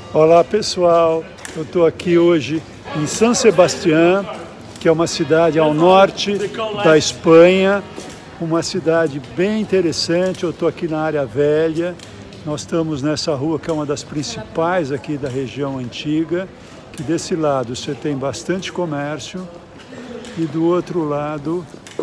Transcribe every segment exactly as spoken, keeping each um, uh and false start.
Olá pessoal, eu estou aqui hoje em San Sebastián, que é uma cidade ao norte da Espanha, uma cidade bem interessante. Eu estou aqui na área velha, nós estamos nessa rua que é uma das principais aqui da região antiga, que desse lado você tem bastante comércio e do outro lado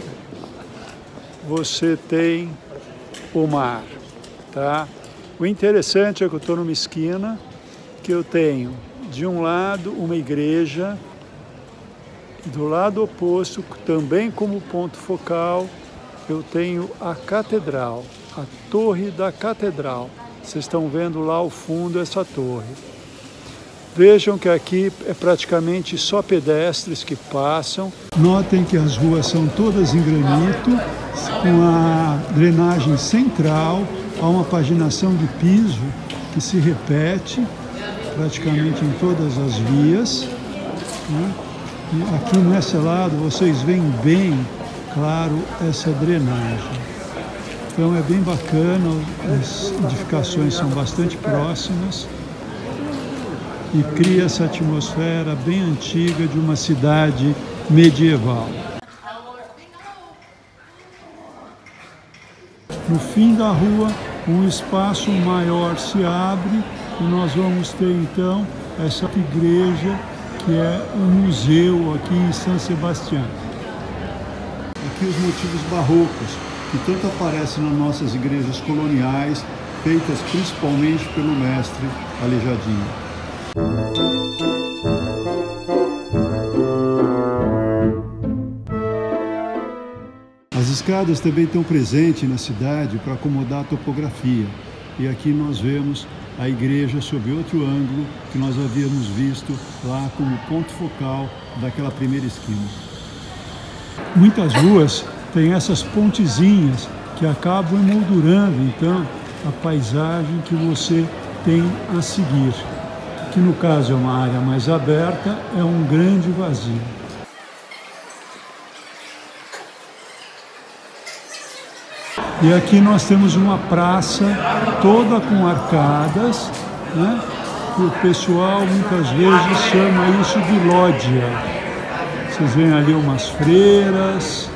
você tem o mar, tá? O interessante é que eu estou numa esquina que eu tenho, de um lado, uma igreja, e do lado oposto, também como ponto focal, eu tenho a catedral, a torre da catedral. Vocês estão vendo lá ao fundo essa torre. Vejam que aqui é praticamente só pedestres que passam. Notem que as ruas são todas em granito, com a drenagem central, há uma paginação de piso que se repete praticamente em todas as vias, né? E aqui nesse lado vocês veem bem claro essa drenagem. Então é bem bacana, as edificações são bastante próximas e cria essa atmosfera bem antiga de uma cidade medieval. No fim da rua, um espaço maior se abre e nós vamos ter então essa igreja que é um museu aqui em San Sebastián. Aqui os motivos barrocos que tanto aparecem nas nossas igrejas coloniais, feitas principalmente pelo mestre Aleijadinho. As escadas também estão presentes na cidade para acomodar a topografia. E aqui nós vemos a igreja sob outro ângulo que nós havíamos visto lá como ponto focal daquela primeira esquina. Muitas ruas têm essas pontezinhas que acabam emoldurando então a paisagem que você tem a seguir. Que no caso é uma área mais aberta, é um grande vazio. E aqui nós temos uma praça toda com arcadas, né? E o pessoal muitas vezes chama isso de lógia. Vocês veem ali umas freiras.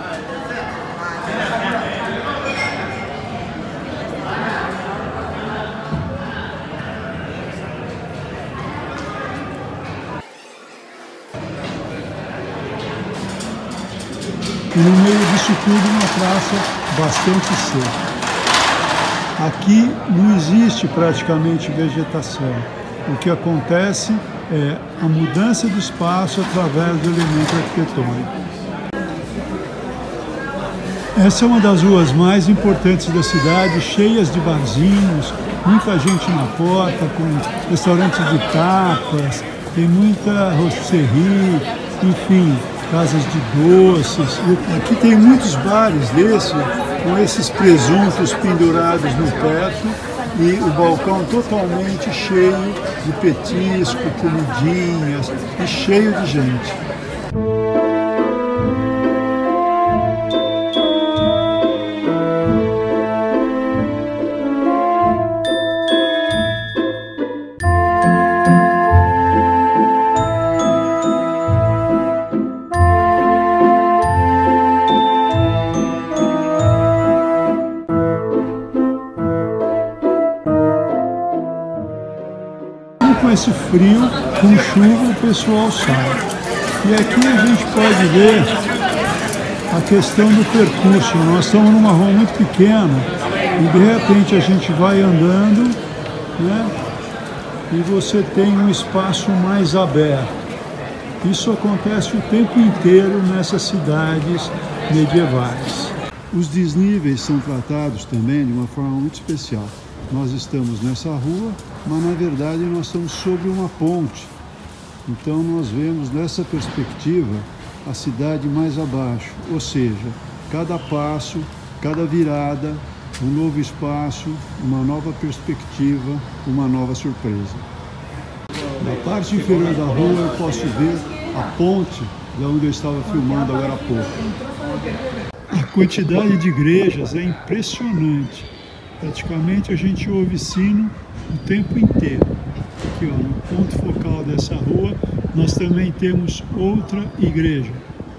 E no meio disso tudo uma praça bastante seca. Aqui não existe praticamente vegetação. O que acontece é a mudança do espaço através do elemento arquitetônico. Essa é uma das ruas mais importantes da cidade, cheias de barzinhos, muita gente na porta, com restaurantes de tapas, tem muita rotisserie, enfim, casas de doces. Aqui tem muitos bares desses, com esses presuntos pendurados no teto e o balcão totalmente cheio de petisco, comidinhas e cheio de gente. Com esse frio, com chuva, o pessoal sai. E aqui a gente pode ver a questão do percurso. Nós estamos numa rua muito pequena e de repente a gente vai andando, né? E você tem um espaço mais aberto. Isso acontece o tempo inteiro nessas cidades medievais. Os desníveis são tratados também de uma forma muito especial. Nós estamos nessa rua, mas na verdade nós estamos sobre uma ponte. Então nós vemos nessa perspectiva a cidade mais abaixo, ou seja, cada passo, cada virada, um novo espaço, uma nova perspectiva, uma nova surpresa. Na parte inferior da rua eu posso ver a ponte de onde eu estava filmando agora há pouco. A quantidade de igrejas é impressionante. Praticamente a gente ouve sino o tempo inteiro. Aqui, ó, no ponto focal dessa rua, nós também temos outra igreja.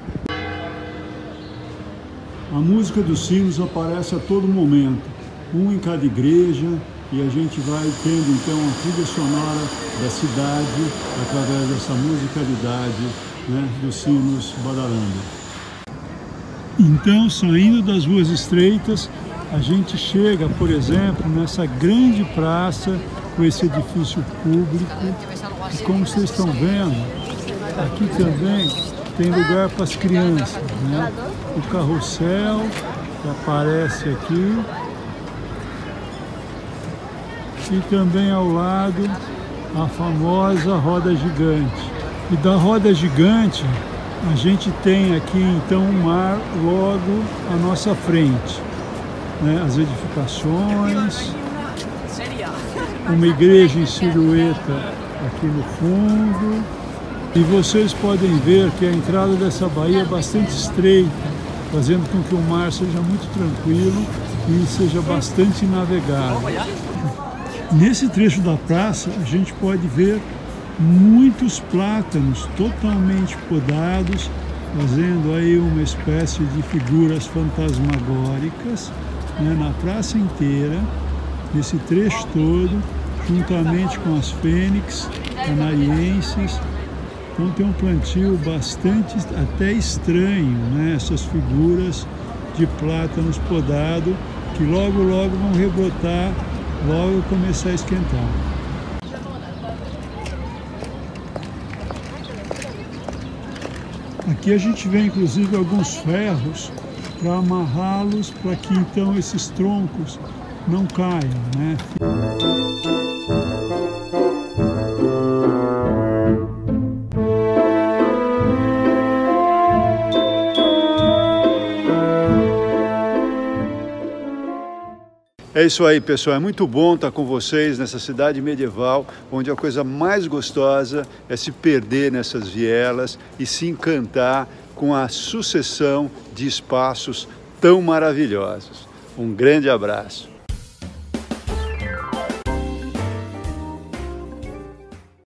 A música dos sinos aparece a todo momento, um em cada igreja, e a gente vai tendo então a trilha sonora da cidade através dessa musicalidade, né, dos sinos badalando. Então, saindo das ruas estreitas, a gente chega, por exemplo, nessa grande praça com esse edifício público. E como vocês estão vendo, aqui também tem lugar para as crianças, né? O carrossel que aparece aqui. E também ao lado a famosa roda gigante. E da roda gigante a gente tem aqui então o mar logo à nossa frente, né? As edificações, uma igreja em silhueta aqui no fundo. E vocês podem ver que a entrada dessa baía é bastante estreita, fazendo com que o mar seja muito tranquilo e seja bastante navegável. Nesse trecho da praça, a gente pode ver muitos plátanos totalmente podados, fazendo aí uma espécie de figuras fantasmagóricas, né, na praça inteira, nesse trecho todo, juntamente com as fênix canarienses. Então tem um plantio bastante, até estranho, né, essas figuras de plátanos podados, que logo logo vão rebrotar, logo começar a esquentar. Aqui a gente vê inclusive alguns ferros para amarrá-los, para que então esses troncos não caiam, né? É isso aí, pessoal. É muito bom estar com vocês nessa cidade medieval, onde a coisa mais gostosa é se perder nessas vielas e se encantar com a sucessão de espaços tão maravilhosos. Um grande abraço.